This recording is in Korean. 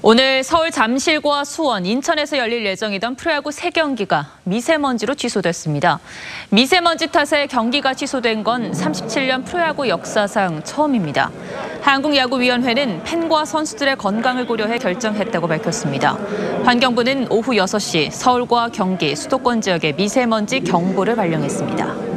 오늘 서울 잠실과 수원, 인천에서 열릴 예정이던 프로야구 3경기가 미세먼지로 취소됐습니다. 미세먼지 탓에 경기가 취소된 건 37년 프로야구 역사상 처음입니다. 한국야구위원회는 팬과 선수들의 건강을 고려해 결정했다고 밝혔습니다. 환경부는 오후 6시 서울과 경기, 수도권 지역에 미세먼지 경보를 발령했습니다.